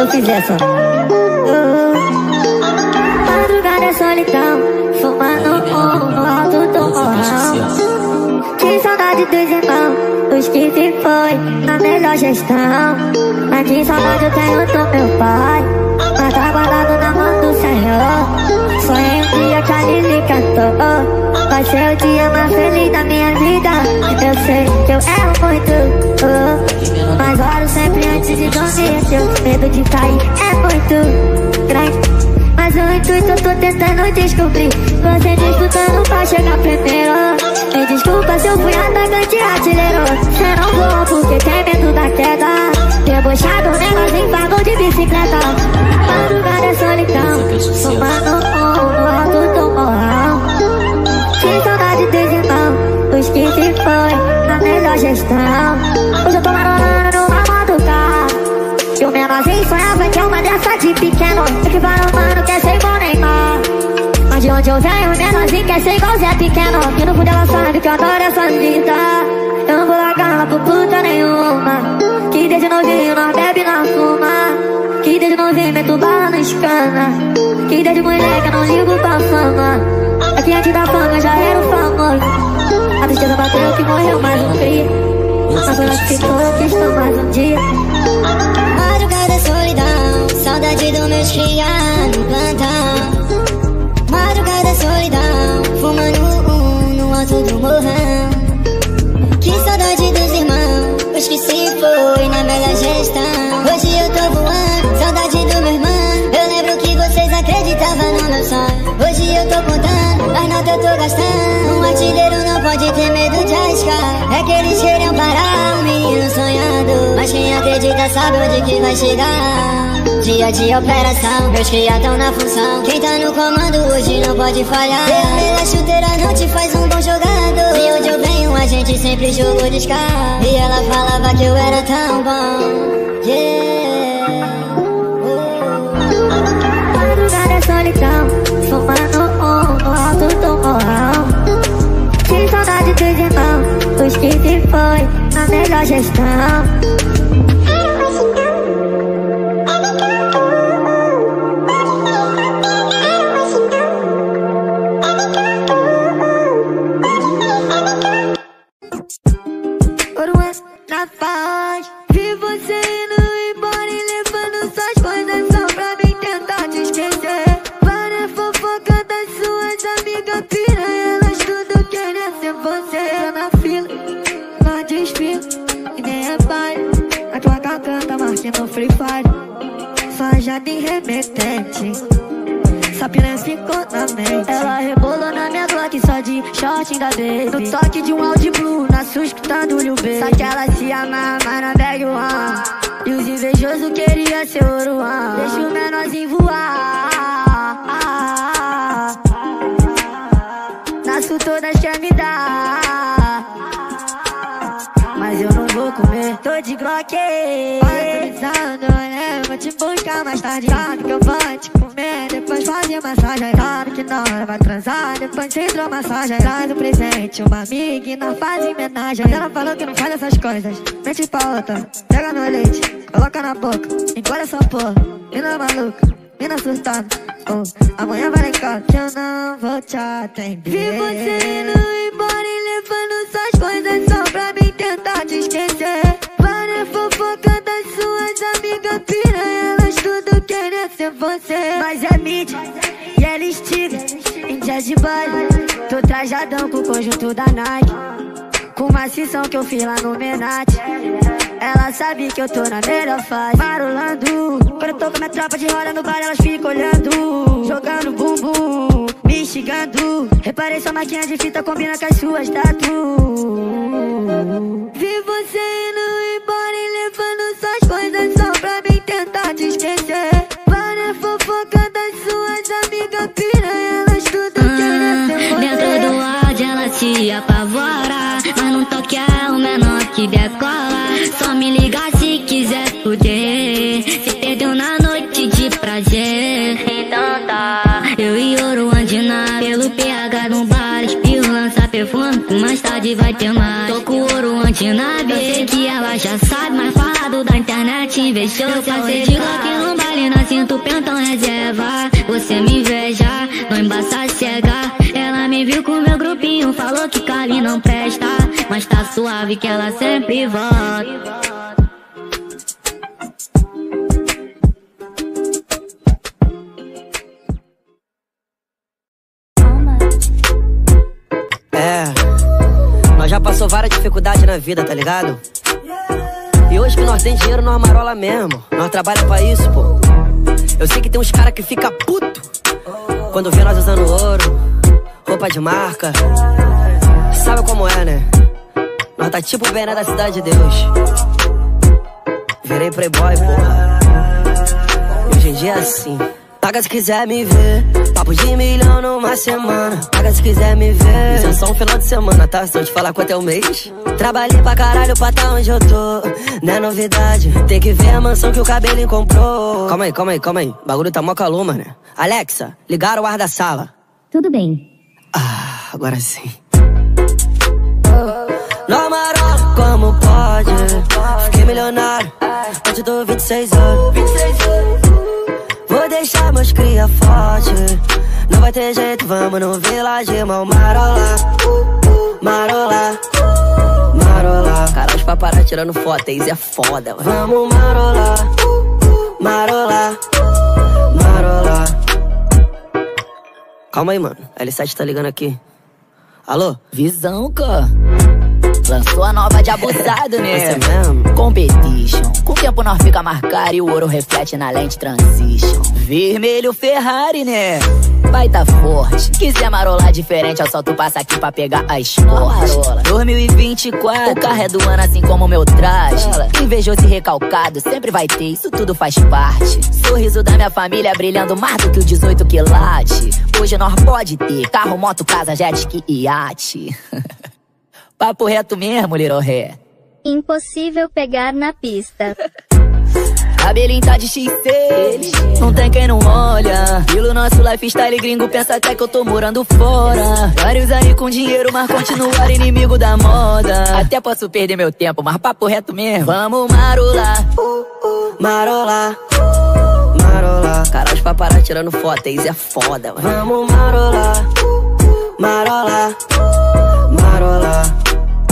eu fizer só. Madrugada é solidão, fumando no alto do morrão. Que saudade dos irmãos, os que se foi na melhor gestão. Mas que saudade eu tenho do meu pai, mas tá guardado na mão do Senhor. Sonhei um dia que a Lili cantou, vai ser o dia mais feliz da minha vida. Eu sei que eu erro muito, mas oro sempre antes de dormir. Tenho medo de cair, é muito grande, mas o intuito eu tô tentando descobrir. Você disputando pra chegar primeiro. Me desculpa se eu fui atacante artilheiro. Cê não voa porque tem medo da queda. Debochado, negocinho, pagou de bicicleta. Madrugada é solidão, fumando no alto do morrão. Que saudade dos irmãos, os que se foi na melhor gestão. Hoje eu tô marolando no alma do carro, e o menorzinho sonhava que é uma dessa de pequeno. Que para o mano quer ser igual Neymar, mas de onde eu venho o menorzinho quer ser igual Zé Pequeno. Que no fundo ela sabe que eu adoro essa vida, eu não vou largar ela por puta nenhuma. Que desde novinho nós bebe na fuma, que desde novinho meto bala na escana, que desde moleque eu não ligo pra fama. Aqui antes da fama já era o famoso. A tristeza bateu que morreu mais um cria, mas foi lá que ficou, eu quis estou mais um dia. Madrugada é solidão, saudade dos meus cria no plantão. Madrugada é solidão, fumando no alto do morrão. Que saudade dos irmãos, os que se foi na melhor gestão. Hoje eu tô voando, saudade do meu irmão. Eu lembro que vocês acreditavam no meu sonho. Hoje eu tô contando, as notas eu tô gastando. Um artilheiro não pode ter medo de arriscar. É que eles queriam parar um menino sonhando, mas quem acredita sabe onde que vai chegar. Dia de operação, meus cria tão na função. Quem tá no comando hoje não pode falhar. Eu pela chuteira não te faz um bom jogador. E onde eu venho a gente sempre jogou de escar. E ela falava que eu era tão bom. Yeah. Madrugada é solidão, fumando no alto do morrão. Que saudade dos irmãos, os que se foi na melhor gestão. Na paz, vi você indo embora e levando suas coisas só pra mim tentar te esquecer. Várias fofocas das suas amigas piranha, elas tudo querem ser você. Tô na fila, no desfile, e nem é baile. A tua canta marca no Free Fire, só jardim remetente. Essa piranha ficou na mente. Ela rebolou na minha Glock só de short ainda baby. No toque de um Audi Blue, na sua escutando Lil Baby. Só que ela se ama, mas na bag one. E os invejosos queriam ser Oruan. Deixa o menorzinho voar. Na sul todas quer me dar, mas eu não vou comer, tô de Glock. Autorizando, né? Vou te buscar mais tarde. Sabe que eu vou te comer, depois fazer massagem. Claro que não, ela vai transar, depois de hidromassagem. Traz um presente, uma amiga e não faz homenagem. Ela falou que não faz essas coisas, mente pra outra. Pega no leite, coloca na boca, engole essa porra. Mina maluca, mina surtada. Amanhã vai ligar que eu não vou te atender. Vi você indo embora e levando suas coisas só pra mim tentar te esquecer. Várias fofocas das suas amigas piranha, elas tudo querem ser você. Mas é mídia e ela estiga em dia de baile. Tô trajadão com o conjunto da Nike, com uma sessão que eu fiz lá no Menate. Ela sabe que eu tô na melhor fase, marolando. Quando eu tô com minha tropa de roda no bar, elas ficam olhando, jogando bumbum, me xingando. Reparei sua marquinha de fita combina com as suas tatu. Vi você indo embora e levando suas coisas só pra mim tentar te esquecer. Várias fofocas das suas amigas piranha, elas tudo querem ser você. Dentro do áudio ela se apavora, mas não toque é o menor que decola. Só me liga se quiser fuder, se perdeu na noite de prazer. Então tá, eu e Oruan de nave, pelo PH no bar, espirro, lança perfume, mais tarde vai ter mais. Tô com Oruan de nave, eu sei que ela já sabe, mas fala safado da internet investiu. Eu passei de Glock no baile, na cinta o pentão reserva. Você me inveja, não embaça cega. Ela me viu com meu grupinho, falou que Cali não presta, mas tá suave que ela sempre volta. Nós já passou várias dificuldades na vida, tá ligado? E hoje que nós tem dinheiro, nós marola mesmo. Nós trabalha pra isso, pô. Eu sei que tem uns cara que fica puto quando vê nós usando ouro, roupa de marca. Sabe como é, né? Nós tá tipo o Bené da Cidade de Deus. Virei playboy, porra. E hoje em dia é assim. Paga se quiser me ver, papo de milhão numa semana. Paga se quiser me ver, isso é só um final de semana, tá? Se eu te falar quanto é o mês. Trabalhei pra caralho pra tá onde eu tô. Não é novidade, tem que ver a mansão que o cabelinho comprou. Calma aí, bagulho tá mó calor, mano. Alexa, ligaram o ar da sala. Tudo bem. Ah, agora sim. Não marola, como pode? Fiquei milionário, hoje tô 26 anos. Vou deixar meus cria forte. Não vai ter jeito, vamos no Village Mall marola. Marola, marola. Cara, os paparazzi tirando foto, isso é foda, mano. Vamos marola, marola, marola. Calma aí, mano, a L7 tá ligando aqui. Alô? Visão, cara. Lançou a nova de abusado, né? Você mesmo? Competition. Com o tempo nós fica marcado e o ouro reflete na lente transition. Vermelho Ferrari, né? Vai tá forte. Quiser marolar diferente, é só tu passa aqui pra pegar a esporte. 2024, o carro é do ano assim como o meu traje. Invejoso e recalcado, sempre vai ter, isso tudo faz parte. Sorriso da minha família brilhando mais do que o 18 quilate. Hoje nós pode ter carro, moto, casa, jet ski e iate. Papo reto mesmo, Little Ré. Impossível pegar na pista. Cabelinho tá de X6, não tem quem não olha. Pelo nosso lifestyle gringo, pensa até que eu tô morando fora. Vários aí com dinheiro, mas continuar inimigo da moda. Até posso perder meu tempo, mas papo reto mesmo. Vamos marolar, marola, marola. Cara, os paparazzi tirando foto, isso é foda, mano. Vamos marolar, marola, marola.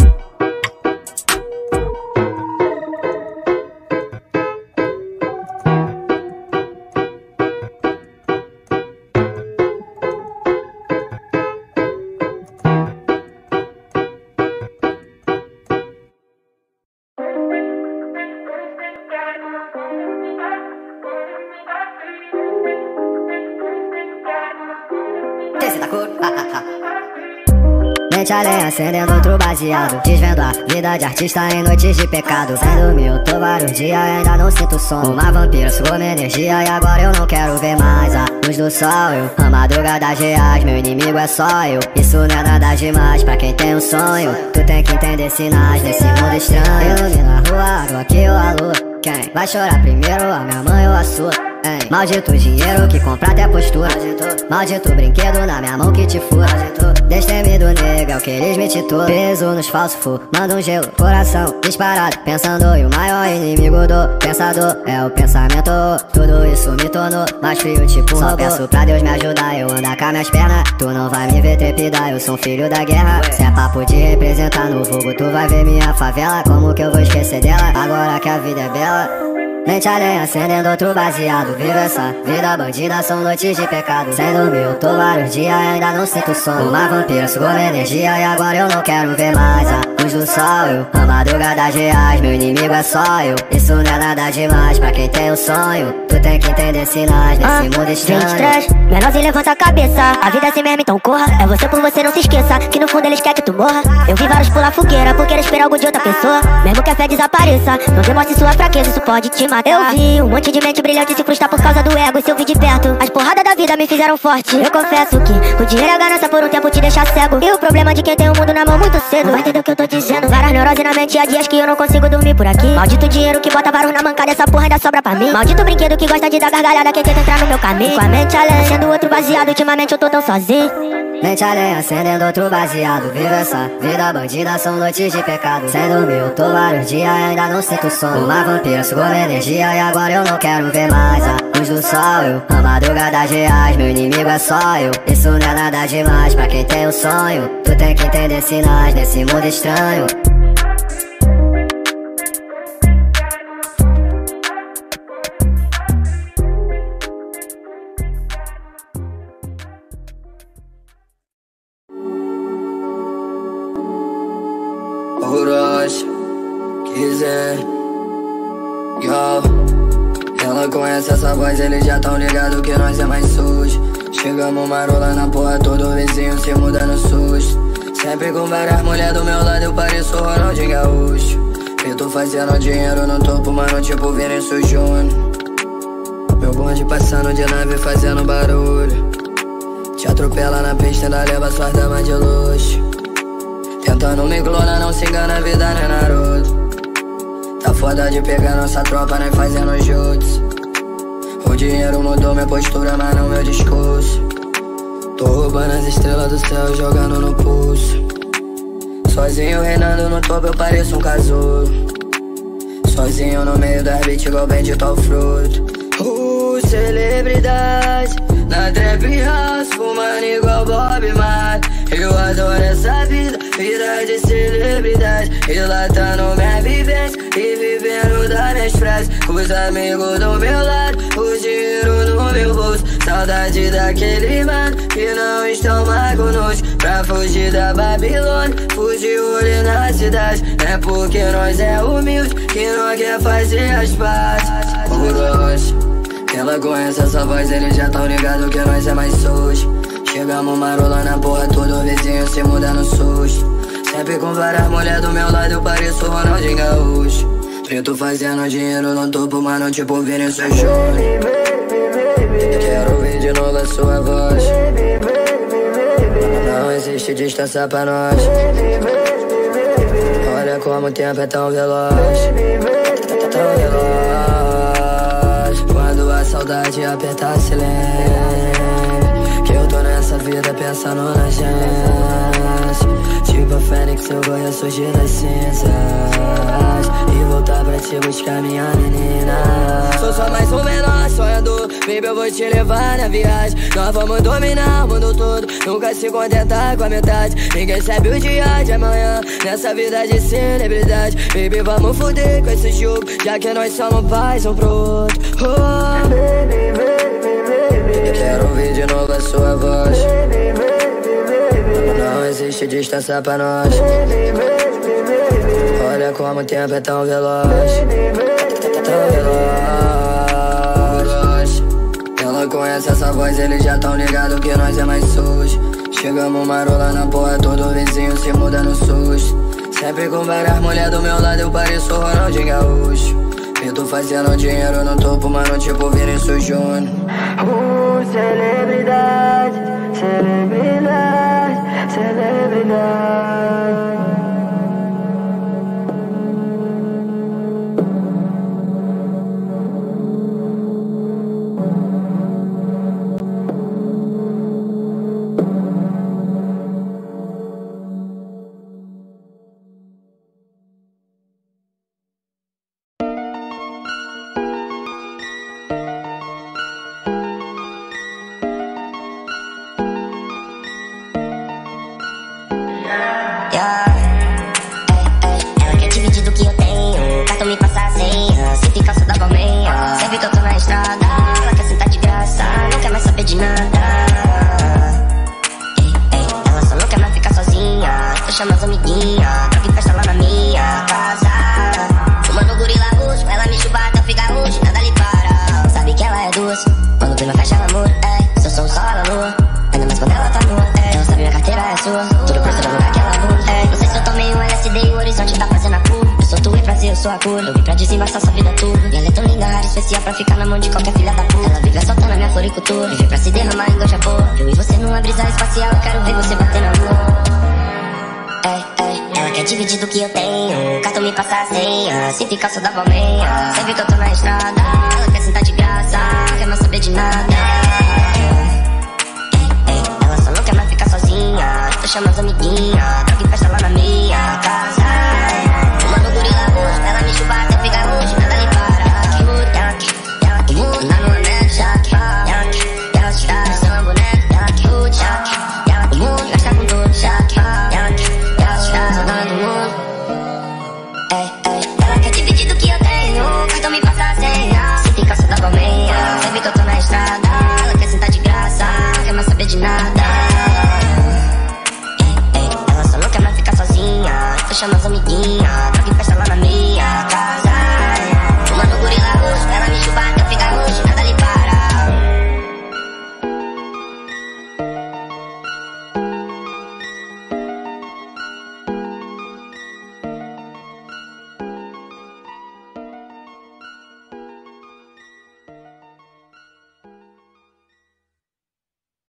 Mente além, acendendo outro baseado. Desvendo a vida de artista em noites de pecado. Sem dormir, eu tô vários dias, ainda não sinto som. Uma vampira sugou minha energia e agora eu não quero ver mais a luz do sol. A madrugada reais, meu inimigo é só eu. Isso não é nada demais pra quem tem um sonho. Tu tem que entender sinais nesse mundo estranho. Ilumina a rua, água aqui ou a lua. Quem vai chorar primeiro, a minha mãe ou a sua? Ei, maldito dinheiro que compra até postura. Maldito brinquedo na minha mão que te fura. Destemido nega, é o que eles me titulam. Peso nos falsos manda um gelo, coração disparado. Pensando e o maior inimigo do pensador é o pensamento. Tudo isso me tornou mais frio tipo um robô. Só peço pra Deus me ajudar, eu andar com as minhas pernas. Tu não vai me ver trepidar, eu sou um filho da guerra. Se é papo de representar no vulgo, tu vai ver minha favela. Como que eu vou esquecer dela, agora que a vida é bela? Mente além, acendendo outro baseado. Vivo essa vida bandida, são noites de pecado. Sem dormir, eu tô vários dias, ainda não sinto som. Uma vampira sugou minha energia e agora eu não quero ver mais a luz do sol. A madrugada reais, meu inimigo é só eu. Isso não é nada demais pra quem tem um sonho. Tu tem que entender sinais nesse mundo estranho. 23, menorzinho levanta a cabeça. A vida é assim mesmo, então corra. É você por você, não se esqueça que no fundo eles querem que tu morra. Eu vi vários pular fogueira porque eles esperam algo de outra pessoa. Mesmo que a fé desapareça, não demonstre sua fraqueza, isso pode te matar. Eu vi um monte de mente brilhante se frustrar por causa do ego. E se eu vi de perto, as porradas da vida me fizeram forte. Eu confesso que o dinheiro e a ganância por um tempo te deixa cego. E o problema de quem tem o mundo na mão muito cedo. Vai entender o que eu tô dizendo. Várias neuroses na mente, há dias que eu não consigo dormir por aqui. Maldito dinheiro que bota varos na mancada, essa porra ainda sobra pra mim. Maldito brinquedo que gosta de dar gargalhada, quem tenta entrar no meu caminho. Com a mente além, sendo outro baseado, ultimamente eu tô tão sozinho. Mente além, acendendo outro baseado. Vivo essa vida bandida, são noites de pecado. Sem dormir, eu tô vários dias, ainda não sinto sono. Uma vampira sugou minha energia e agora eu não quero ver mais a luz do sol. Eu, a madrugadas reais, meu inimigo é só eu. Isso não é nada demais pra quem tem um sonho. Tu tem que entender sinais nesse mundo estranho. Orochi, quiser, yo. Ela conhece essa voz, eles já tão ligados que nós é mais sujo. Chegamos marola na porra, todo vizinho se muda no susto. Sempre com várias mulheres do meu lado, eu pareço Ronaldinho Gaúcho. Eu tô fazendo dinheiro no topo, mano, tipo Vinícius Júnior. Meu bonde passando de nave fazendo barulho. Te atropela na pista, ainda leva suas damas de luxo. Tentando me clonar, não se engana, a vida não é Naruto. Tá foda de pegar nossa tropa, nós fazendo jutsu. O dinheiro mudou minha postura, mas não meu discurso. Tô roubando as estrelas do céu, jogando no pulso. Sozinho reinando no topo, eu pareço um casulo. Sozinho no meio das beats, igual bendito ao fruto. Celebridade na trap house, fumando igual Bob Marley. Eu adoro essa vida, vida de celebridade. Relatando minha vivência e vivendo das minhas frases. Com os amigos do meu lado, o dinheiro no meu bolso. Saudade daquele mano que não estão mais conosco. Pra fugir da Babilônia, fugir olho na cidade. É porque nós é humilde que não quer fazer as pazes. Orochi, ela conhece essa voz, eles já tão ligados que nós é mais sujo. Chegamos marola na porra, todo vizinho se muda no susto. Sempre com várias mulheres do meu lado, eu pareço Ronaldinho Gaúcho. Preto fazendo dinheiro no topo, mano, tipo Vinícius Júnior. Quero ouvir de novo a sua voz. Não existe distância pra nós. Olha como o tempo é tão veloz. Tão veloz. Quando a saudade apertar silêncio, que eu tô nessa vida pensando na gente. Tipo a fênix eu vou ressurgir das cinzas e voltar pra te buscar minha menina. Sou só mais um menor sonhador, baby, eu vou te levar na viagem. Nós vamos dominar o mundo todo, nunca se contentar com a metade. Ninguém sabe o dia de amanhã, nessa vida de celebridade. Baby, vamos foder com esse jogo, já que nós somos pais um pro outro. Oh, baby, baby, baby. Quero ouvir de novo a sua voz. Não existe distância pra nós. Olha como o tempo é tão veloz. Tão veloz. Ela conhece essa voz, eles já tão ligados que nós é mais sujo. Chegamos marola na porra, todo vizinho se muda no susto. Sempre com várias mulheres do meu lado, eu pareço Ronaldinho Gaúcho. Eu tô fazendo dinheiro no topo, mano, tipo Vinícius Júnior. Celebridade, celebridade, celebridade. Ela quer dividir do que eu tenho, cartão me passa a senha, sempre calça da Balmain. Sempre que eu tô na estrada, ela quer sentar de graça, não quer mais saber de nada. Ela só não quer mais ficar sozinha, eu chamo as amiguinhas, troca e festa lá na minha casa. Fumando gorila roxo, ela me chupa até eu ficar roxo, nada lhe para. Sabe que ela é doce, quando vem na caixa ela muda. Se eu sou o sol, ela lua, ainda mais quando ela tá nua. Ela sabe minha carteira é sua, tudo por ser o lugar que ela muda. Não sei se eu tomei um LSD e o horizonte tá fazendo a curva. Eu sou tu e prazer, eu sou a cor. Eu vim pra desembaçar sua vida toda. E ela é tão linda, rara, especial pra ficar na mão de qualquer filha da puta. Ela vive assaltando a minha floricultura, vive pra se derramar em goja boa. Eu e você numa brisa espacial, eu quero ver você bater na lua. Ela quer quer dividir do que eu tenho. Cartão me passa a senha, se ficar só dá palmeia. Sempre que eu tô na estrada, ela quer sentar de graça, quer não saber de nada. Ela só não quer mais ficar sozinha, tô chamando as amiguinhas, troca e festa lá na minha casa. Fumando gorila roxo, ela me chupa até ficar roxo, nada lhe para. Ela que muda na minha mente, ela se dá, são a boneca, ela que muda, ela que muda, gasta com tudo, ela se dá, rodando o mundo. Ela quer dividir do que eu tenho, cartão me passa a senha, se ficar só dá palmeia. Sempre que eu tô na estrada, ela quer sentar de graça, quer mais saber de nada. Ela só não quer mais ficar sozinha, tô chamando as amiguinhas, troca e festa lá na minha